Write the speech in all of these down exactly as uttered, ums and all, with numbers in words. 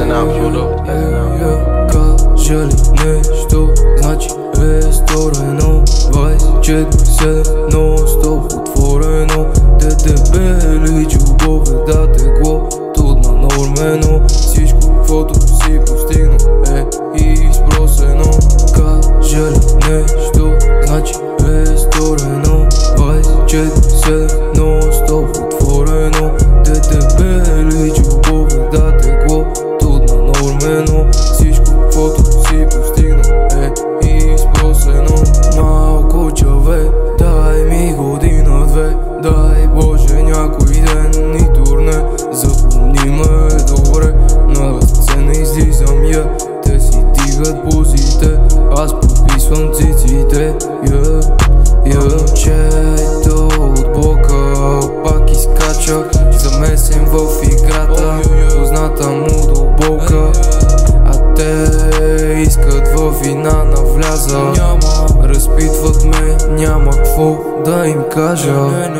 Кажа ли нещо, значи е сторено. Двайсет четири седем, нон-стоп отворено. Те дебели джобове, да теглото нанормено. Всичко, каквото си постигна е изпросено. Кажа ли нещо, значи е сторено. Двайсет четири седем, нон-стоп отворено. Те дебели джобове, да теглото нанормено. Всичко, каквото си постигна е изпросено. Малко човек, дай ми година-две. Дай Боже някой ден и турне. Запомни ме добре, на сцена излизам я. Те си дигат бузите, аз подписвам циците. Я, я, чето от блока, пак изкача. Замесен в играта, позната му до болка. А те искат във вина навляза. Разпитват ме, няма какво да им кажа.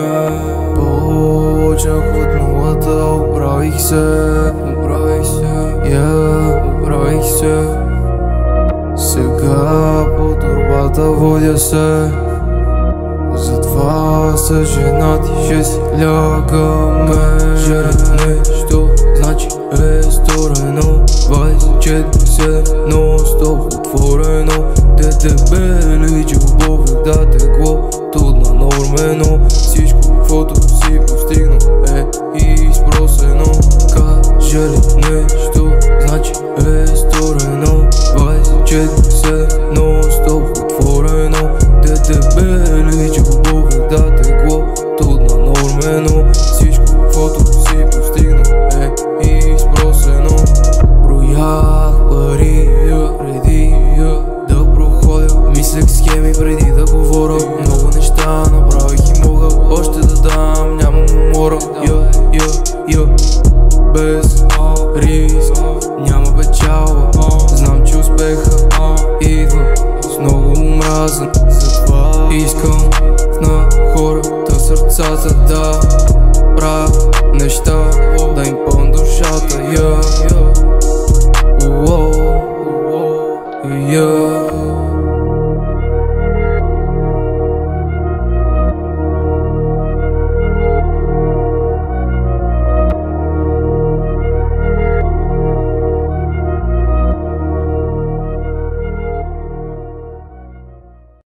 Почнах от нулата, оправих се. Оправих се, yeah, оправих се. Сега по турбата водя се. Затова са женати, ще си лягаме. Кажа нещо, значи е сторено. Двайсет четири седем, нон-стоп отворено. Те дебели джобове, да теглото нанормено. Всичко, каквото си постигна е изпросено. Кажа ли нещо, значи е сторено. Двайсет четири седем, нон-стоп отворено. Те дебели джобове, да теглото нанормено. Всичко, каквото си постигна е изпросено. Броях пари преди да проходя. Мислех схеми преди да говоря. Много неща направих и мога още да дам, нямам умора. Я, я, я. Без риск няма печалба. Знам, че успеха идва с много омраза. Затова искам на хората сърцата да правя неща, да им пълна душата. Я, я, уо, я.